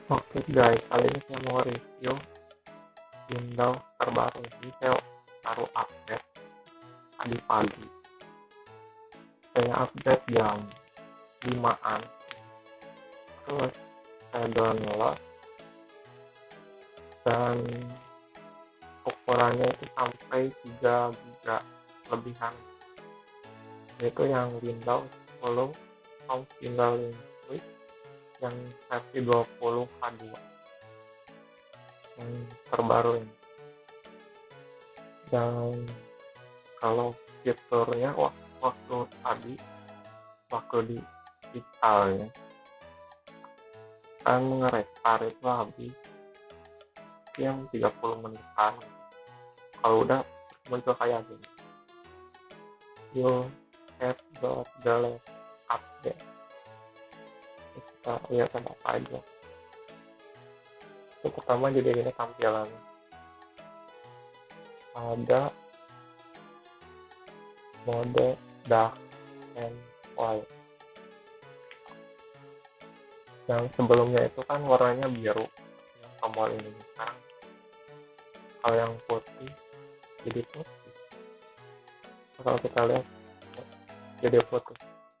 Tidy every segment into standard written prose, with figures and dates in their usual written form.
Oke guys, kali ini saya mau review Windows terbaru. Ini saya baru update tadi pagi. Saya update jam 5-an. Terus saya download dan ukurannya itu sampai 3 GB lebihan. Itu yang Windows 10 Home Single Link yang versi 20 H2 yang terbaru ini. Dan kalau fiturnya waktu di install ya kan nge-restart itu habis yang 30 menitan. Kalau udah muncul kayak gini, you have got the latest update. Kita lihat ada apa aja. Itu pertama jadi ini tampilannya, ada mode dark and white. Yang sebelumnya itu kan warnanya biru yang tombol ini. Sekarang kalau yang putih jadi putih. Kalau kita lihat jadi putih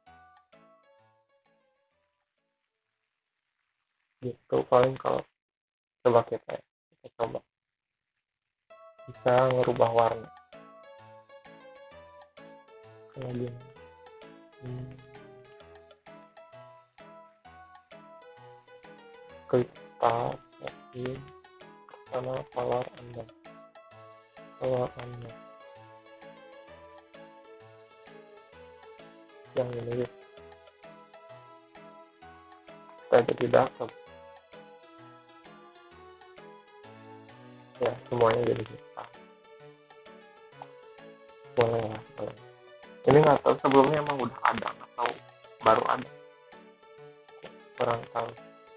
gitu. Paling kalau coba kita coba bisa ngerubah warna kayak gini. Klik tab setting sama color anda yang ini kita jadi dapat ya, semuanya jadi hitam. Boleh. Ini nggak tahu sebelumnya emang udah ada atau baru ada, kurang tahu,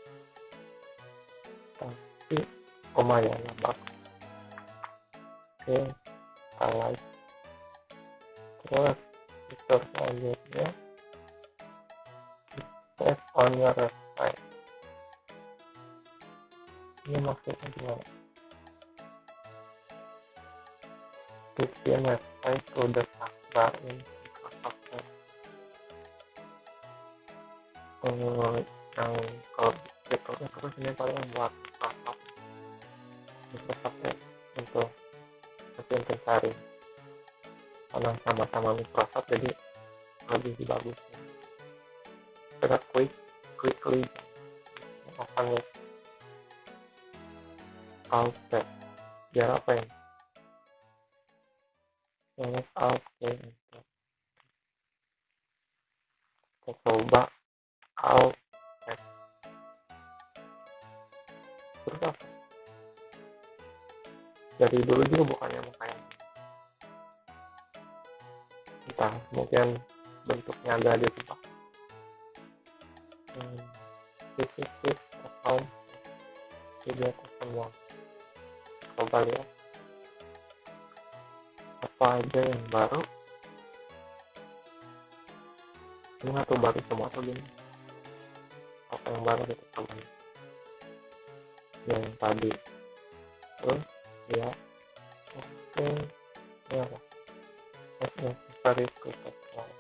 tapi lumayan lah bagus. Oke, kita like. Terus fitur selanjutnya save on your website. Ini maksudnya gimana? Bikin website to the taskbar in Microsoft Word. Yang kalau fiturnya terus ini paling buat Microsoft Word untuk mesin pencari, karena sama-sama Microsoft jadi lebih bagus. Kita quickly open web alt tab biar apa ya, select alt tab. Kita coba alt tab terus apa, dari dulu juga bukannya kayak entah, mungkin bentuknya agak dirubah. This account jadi atas semua. Coba lihat apa aja yang baru. Ini atau baru semua atau gini, apa yang baru kita coba yang tadi. Terus ya oke ya cari quick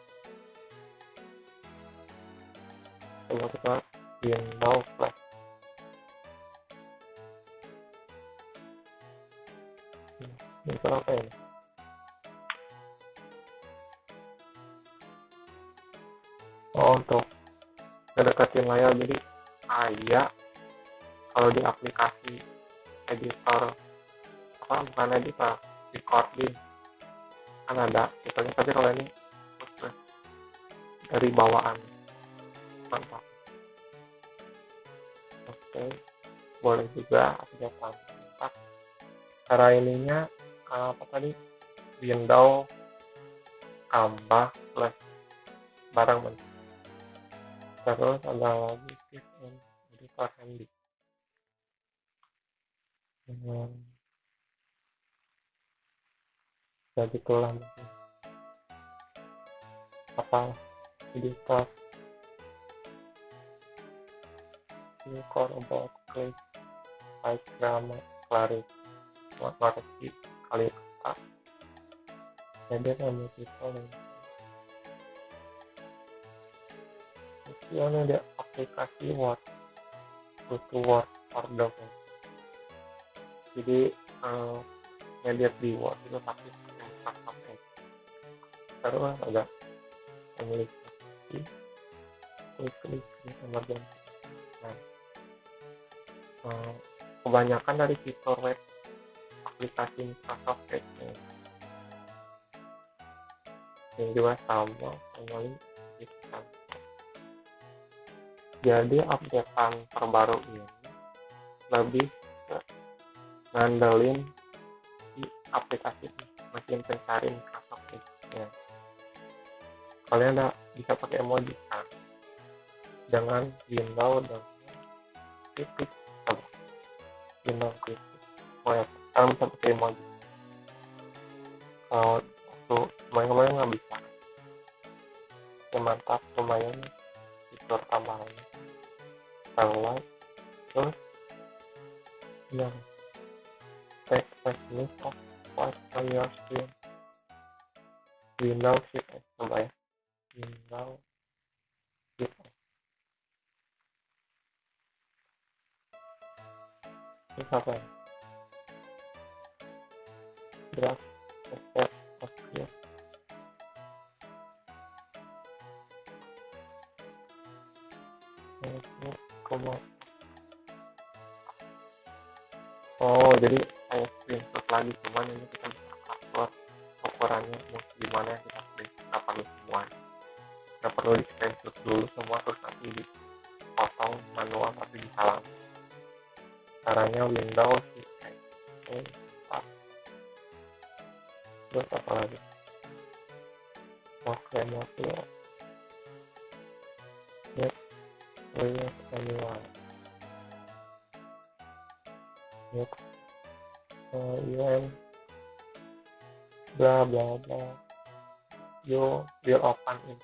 coba kita Windows Flash. Ini apa ini? Untuk ngedekatin layar, jadi kayak kalau di aplikasi editor bukan editor, recording kan ada fiturnya, tapi kalau ini dari bawaan. Mantap. Oke, boleh juga update tempat. Cara ininya apa tadi, Windows tambah flash barang mentah. Terus ada lagi tips and editor handy. Jadi itulah mungkin apa editor Unicorn about click like drama Claris Marti kali kata jadi kami people ini ada aplikasi Word to Word order jadi ngedit di Word itu pakai Microsoft Edge terus agak memiliki klik emergency. Nah, kebanyakan dari fitur web aplikasi Microsoft Edge yang juga sama melalui sistem. Jadi updatean terbaru ini lebih ke ngandelin di aplikasi mesin pencari Microsoft Edge. Kalian bisa pakai emoji kan dengan Windows dan kritik Windows kritik kalian bisa pakai emoji kalau waktu kemarin nggak bisa ya mantap lumayan fitur tambahannya kalau terus yang text list of what on your screen Windows Shift coba ya Windows Shift ini apa ya draft step oke oh jadi kayak screenshot lagi cuman ini kita bisa upload ukurannya gimana kita perlu semua kita perlu di screenshot dulu semua terus nanti dipotong manual tapi bisa langsung caranya Windows terus apa lagi oke manual manual bla bla bla you will open in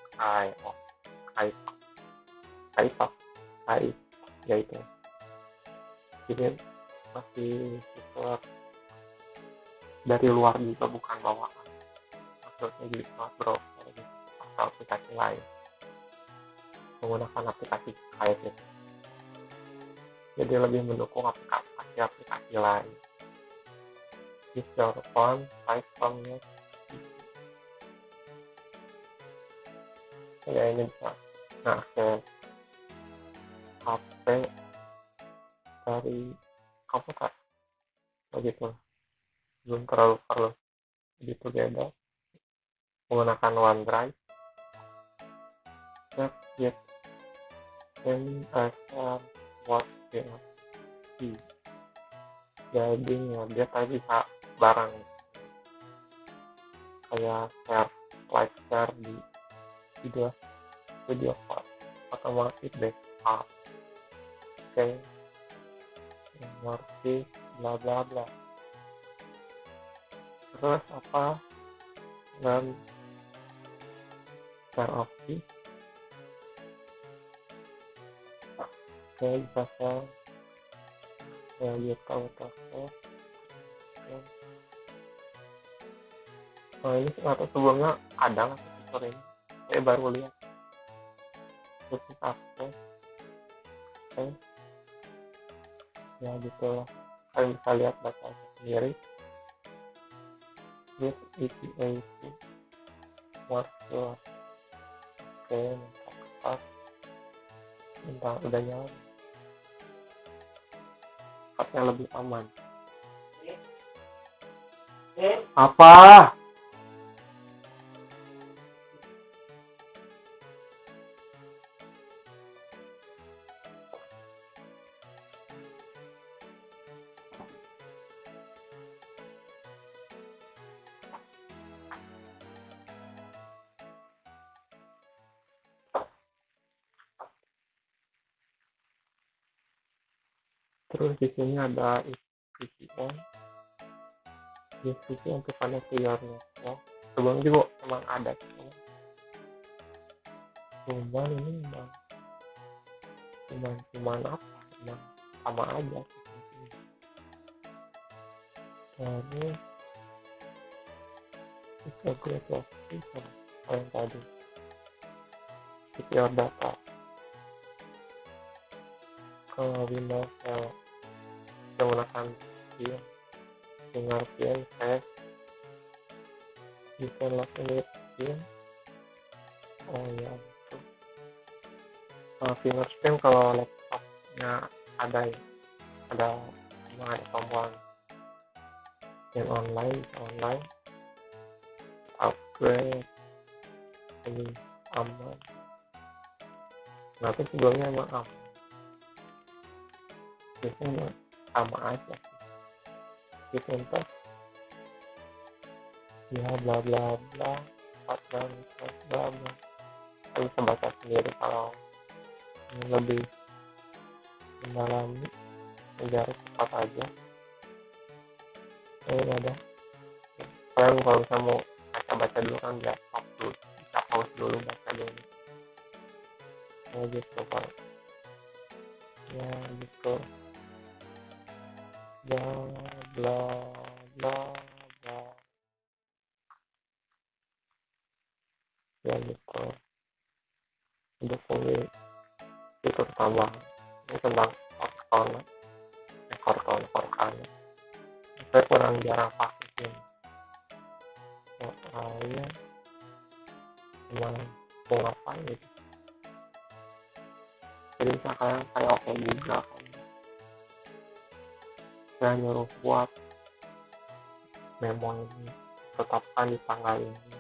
Skype yaitu jadi masih fitur dari luar juga bukan bawaan maksudnya jadi smart browser atau aplikasi lain menggunakan aplikasi Skype itu jadi lebih mendukung aplikasi lain use your phone Skype from your ya ini bisa akses HP dari komputer begitu belum terlalu perlu jadi together menggunakan OneDrive get in what jadi dia tadi bisa barang kayak share di video call otomatis backup oke ngerti bla bla bla terus apa dan share opsi oke bisa share gitu oke nah ini atau sebelumnya ada nggak fitur ini saya baru lihat terus akses oke ya gitu lah kalian bisa lihat datanya sendiri with EPA workflow oke mantap tentang udah nyala yang lebih aman apa terus di sini ada VPN untuk connect to your network sebelum juga emang ada cuman ini cuman apa emang sama aja sih. Terus bisa gue kasih sama yang tadi secure data. Kalau Windows menggunakan PIN, fingerprint, face, you can log in with PIN. Oh ya, itu. Fingerprint kalau laptopnya ada ya, ada tombol yang online, upgrade, ini aman. Nah, itu sebelumnya emang aman. Biasanya sama aja di pintar ya bla bla bla dan bla bla. Kan bisa baca sendiri kalau lebih mendalami, mencari cepat aja. Ini ada kalian kalau bisa mau baca dulu kan ya stop dulu, bisa pause dulu, baca dulu ya gitu kalau ya gitu bla bla bla bla ya gitu. Untuk fitur tambahan ini tentang korkan saya kurang jarang pakai ini soalnya emang mau ngapain gitu. Jadi misalkan kayak oke Google kan saya nyuruh buat memo ini tetapkan di tanggal ini.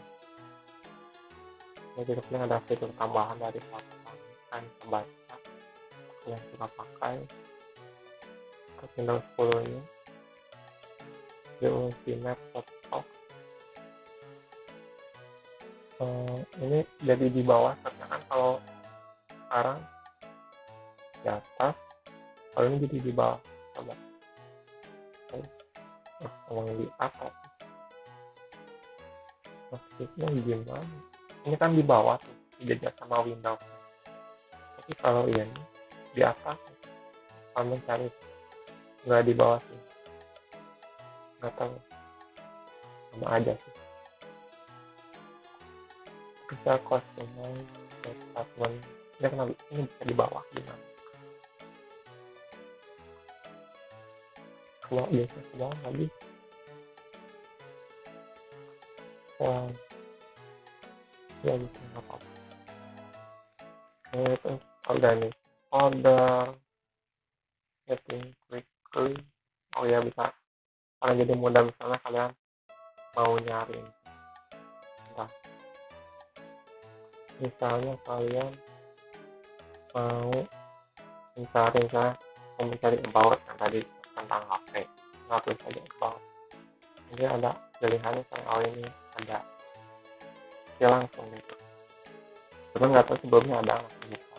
Jadi kemudian ada fitur tambahan dari platform kan membaca yang kita pakai ke Windows 10 ini di Ultimate Desktop. Ini jadi di bawah karena kan kalau sekarang di atas, kalau ini jadi di bawah. Coba ngomong di atas maksudnya gimana, ini kan di bawah tuh dijajah sama Windows, tapi kalau ini di atas kalau mencari nggak di bawah sih, nggak tahu, sama aja sih. Bisa customize department ya, kenapa ini bisa di bawah gimana, kalau biasa ke bawah lagi ya gitu nggak apa-apa. Itu udah nih order setting quickly. Oh ya, bisa kalian jadi mudah misalnya kalian mau nyari misalnya kalian mau mencari about yang tadi tentang HP, nggak tulis aja about, jadi ada pilihannya kayak ini ada ya langsung gitu, cuma nggak tahu sebelumnya ada langsung gitu.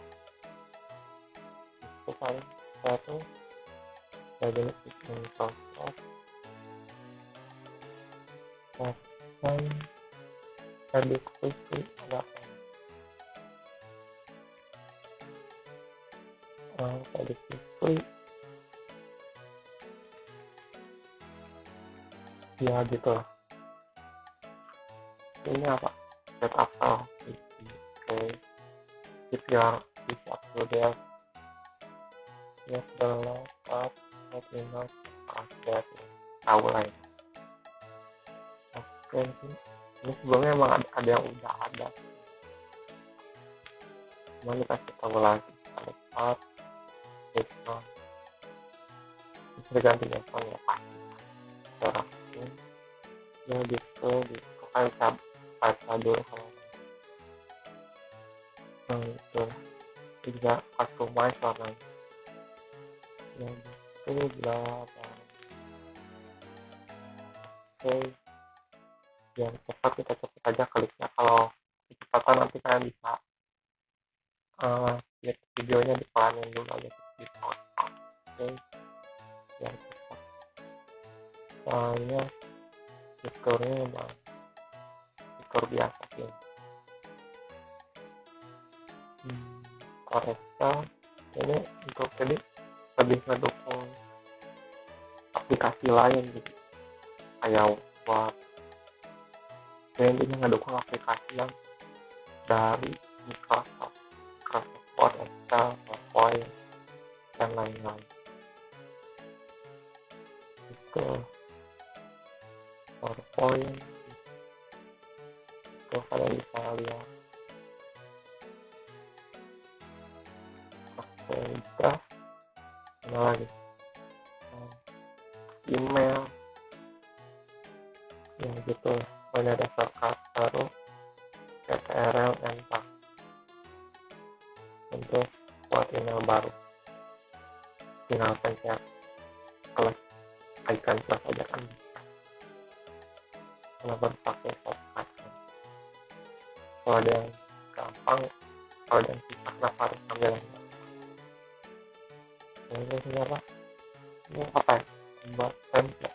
Itu paling satu dari Microsoft dan edit quickly ada edit quickly ya gitu lah. Ini apa setup oke CPR bisa upload ya develop terminal update tahu lah ya. Oke, ini sebelumnya emang ada yang udah ada, cuma kita tahu lagi ada part itu bisa ganti handphone ya pasti sekarang ya gitu kan bisa baca dulu kalau itu bisa customize warnanya ya gitu bla bla. Oke, biar cepat kita cepet aja kliknya, kalau kecepatan nanti kalian bisa lihat videonya dipelanin dulu aja di tonton. Oke, biar cepat soalnya fiturnya memang fitur biasa sih. Korektor ini untuk jadi lebih ngedukung aplikasi lain gitu, kayak Word. Intinya ngedukung aplikasi yang dari Microsoft Word, Excel, PowerPoint, dan lain-lain. Itu PowerPoint, itu kalian bisa lihat. Oke, draft, mana lagi? Email, ya gitu. Ini ada shortcut baru, CTRL enter untuk buat email baru. Tinggal pencet plus icon plus aja kan bisa. Kalau baru pakai shortcut kan. Kalau ada yang gampang, kalau ada yang susah, kenapa harus ambil yang gampang? Ini sebenarnya ini apa ya? Buat template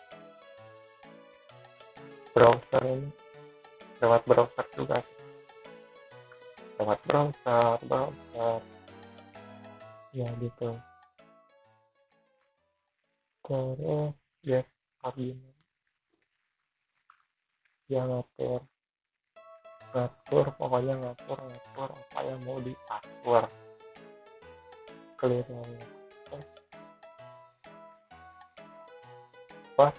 browser ini lewat browser juga, lewat browser ya gitu. Terus ya argumen ya ngatur pokoknya ngatur apa yang mau diatur, clearnya pas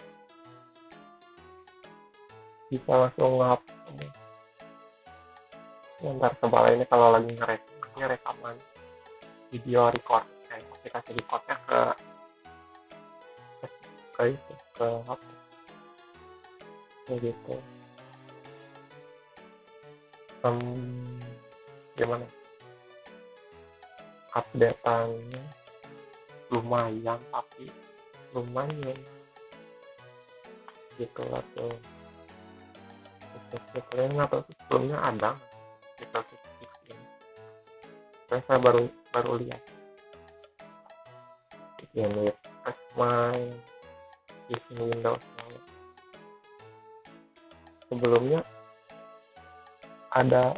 bisa langsung ntar kebal ini kalau lagi rekaman video record, aplikasi recordnya ke HP kayak gitu. Gimana update-annya lumayan, tapi lumayan gitu lah tuh. Kalian nggak tahu sebelumnya ada kita ini. Saya baru lihat ini my using Windows. Sebelumnya ada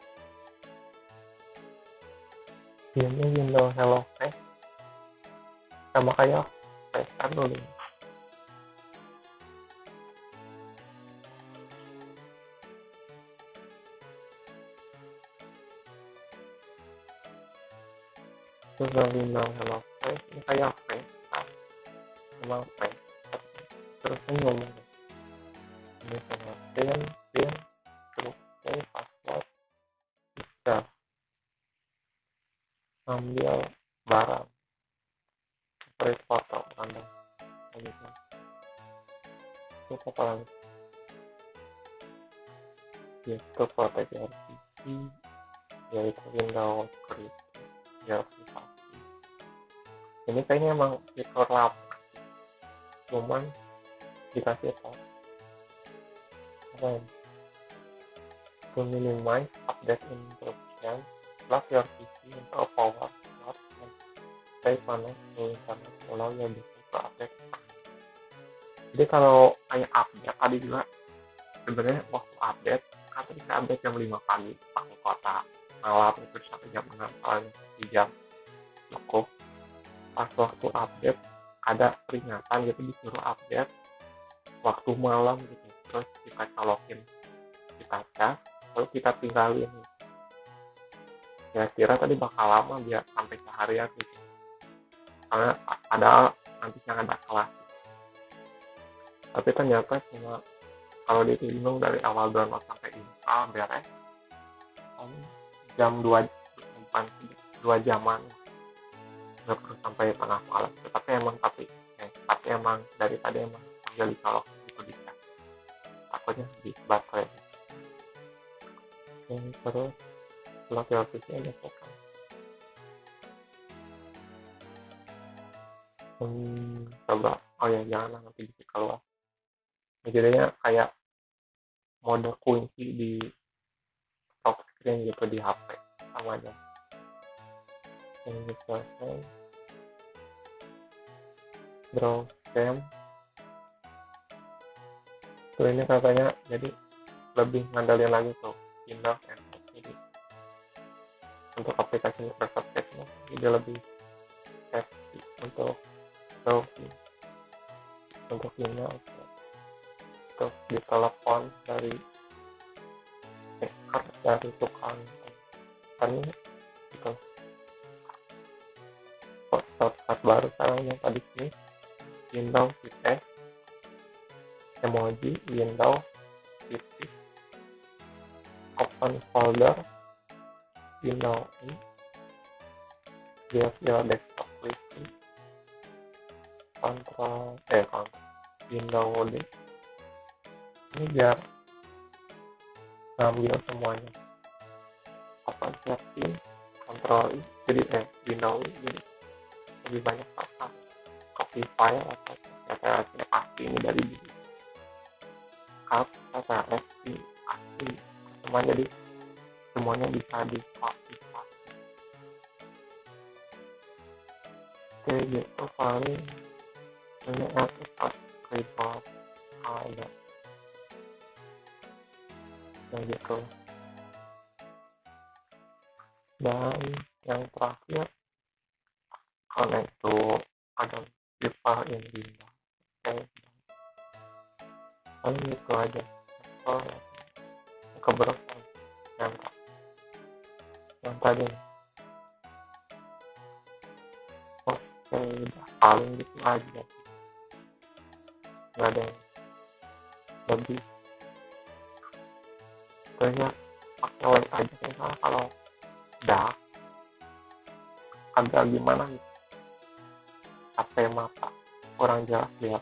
ini Windows Hello Fresh sama kayak Fresh kan dulu. Terus Windows Hello Fresh ini kayak Fresh kan, sama Fresh. Terus saya ngomong ini sama pin terus password bisa ambil barang seperti foto Anda gitu. Itu apa lagi? Itu proteksi RPC, yaitu Windows Crypto ya privasi. Ini kayaknya emang fitur lama, cuman dikasih tahu to minimize update interruption, plug your PC into a power slot and stay connected to internet allow your device to update. Jadi kalau kayak update tadi juga sebenarnya waktu update kan tadi saya update jam 5 pagi pakai kota, malam itu sampai jam 6 paling 1 jam cukup. Pas waktu update ada peringatan gitu disuruh update waktu malam gitu, terus kita colokin, kita cas, lalu kita tinggalin. Kira-kira tadi bakal lama biar sampai seharian gitu, karena ada nanti yang ada kelas. Tapi ternyata cuma kalau dihitung dari awal download sampai install beres jam 2 jaman, nggak perlu sampai tengah malam. Tapi emang dari tadi emang sambil dicolok itu bisa, takutnya di baterai. Terus lock your PC aja kan. Coba, jangan nanti bisa keluar. Jadinya kayak mode kunci di top screen gitu di HP, sama aja. Ini selesai. Draw cam. Tuh ini katanya jadi lebih ngandelin lagi tuh Windows and jadi untuk aplikasi Microsoft Edge dia lebih untuk selfie, untuk email, untuk ditelepon dari hacker, dari tukang tani gitu. Shortcut baru sekarang yang tadi sini Windows shift emoji, Windows shift open folder, Windows build your desktop PC, control Windows D. Ini biar ngambil semuanya. Open setting, control I, jadi Windows I, jadi lebih banyak pasang copy file atau saya pasti ini dari diri cut saya di asli semua, jadi semuanya bisa di copy paste. Oke gitu paling ini episode report ada kayak gitu. Dan yang terakhir connect to ada default in Windows. Oke, paling itu aja. Keberapa yang tadi. Oke, udah paling gitu aja. Nggak ada yang lebih. Banyak pakai web aja misalnya kalau udah agak gimana gitu. HP mata kurang jelas lihat.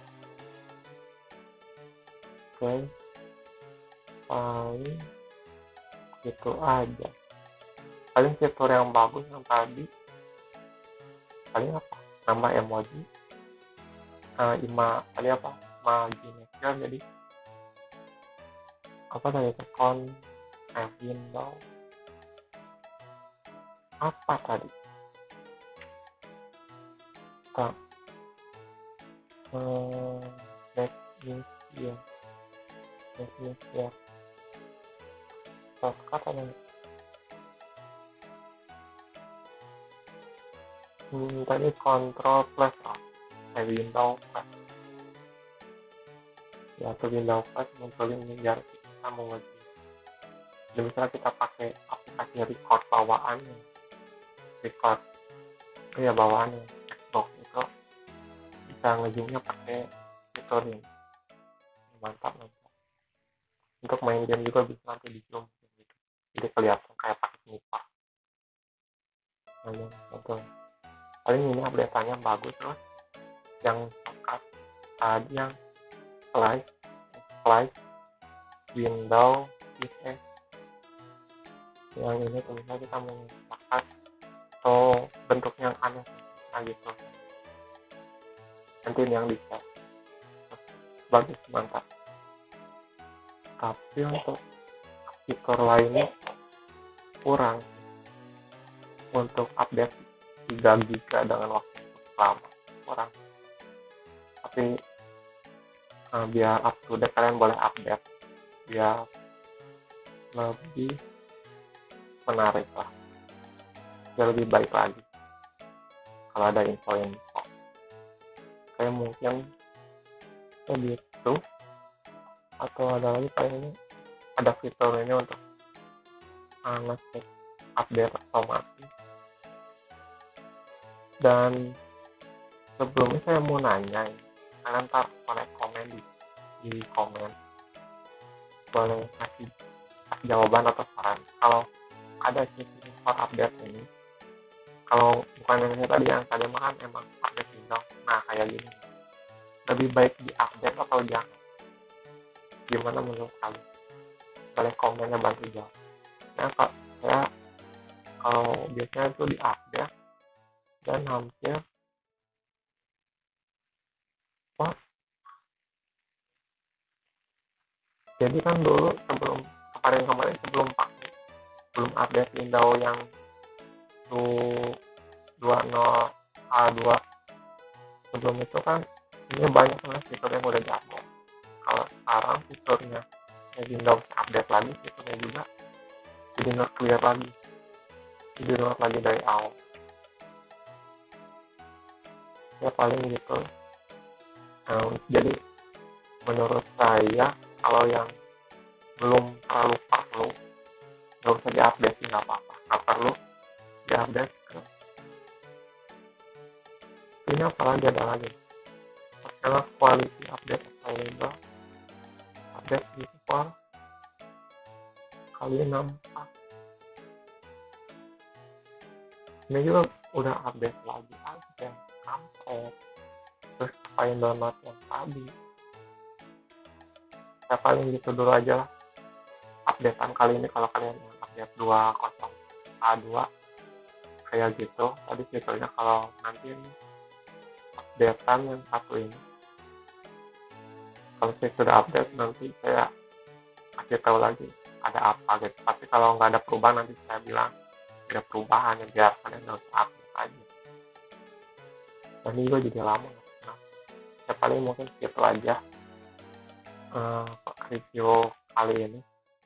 Oke, paling gitu aja. Paling fitur yang bagus yang tadi paling apa, nambah emoji, tadi apa gesture, jadi apa tadi itu Windows apa tadi let me share shortcut apa tadi control plus Windows plus ya, ke Windows plus munculin ini biar kita mau ngerti. Jadi misalnya kita pakai aplikasi record bawaannya, bawaannya Xbox itu bisa ngezoomnya pakai fitur ini. Mantap. Untuk main game juga bisa nanti di zoom gitu. Jadi kelihatan kayak pakai sniper. Betul. Paling ini update-nya bagus terus. Yang shortcut tadi yang slide Windows shift yang ini misalnya kita mau ngangkat atau bentuknya yang aneh gitu. Nanti yang bisa bagus, mantap. Tapi untuk fitur lainnya kurang. Untuk update 3 GB dengan waktu lama kurang. Tapi biar up to date kalian boleh update biar lebih menarik lah, biar lebih baik lagi kalau ada info kayak mungkin begitu. Atau ada lagi kayaknya ada fitur ini untuk ngecek update otomatis. Dan sebelumnya saya mau nanya, kalian boleh komen di komen, boleh kasih jawaban atau saran kalau ada fitur update ini. Kalau bukan yang tadi makan emang update Windows, nah kayak gini lebih baik di update atau jangan, gimana menurut kalian? Boleh komennya bantu jawab. Nah kalau biasanya itu di update dan hampir jadi kan dulu kemarin sebelum update Windows yang 20H2 sebelum itu kan ini banyak fitur yang udah diupdate. Kalau sekarang fiturnya Windows update lagi, fiturnya juga jadi not clear lagi, dari awal. ya paling gitu. Jadi menurut saya kalau yang belum terlalu perlu nggak usah diupdate sih, nggak apa-apa, nggak perlu diupdate. Ini apalagi ada lagi karena quality update available, update default kali 6. Ini juga udah update lagi aja kampret, terus apain download yang tadi. Ya paling gitu dulu aja lah updatean kali ini. Kalau kalian yang update 20A2 kayak gitu tadi fiturnya, kalau nanti ini updatean yang satu ini, kalau saya sudah update nanti saya kasih tahu lagi ada apa gitu. Tapi kalau nggak ada perubahan nanti saya bilang ada perubahan, ya biar kalian nggak usah update aja. Dan ini juga jadi lama. Nah, ya paling mungkin gitu aja review kali ini.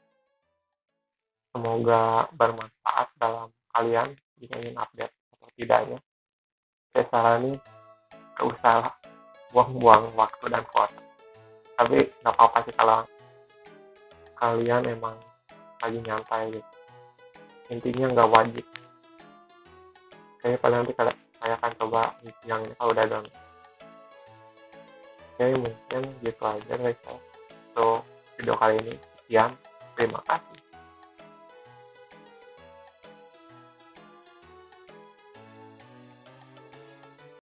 Semoga bermanfaat dalam kalian jika ingin update atau tidaknya. Saya saranin gak usah buang-buang waktu dan kuota. Tapi nggak apa-apa sih kalau kalian emang lagi nyantai gitu. Intinya nggak wajib. Kayaknya paling nanti saya akan coba yang ini kalau udah done. Oke, mungkin gitu aja guys. So, video kali ini sekian. Terima kasih.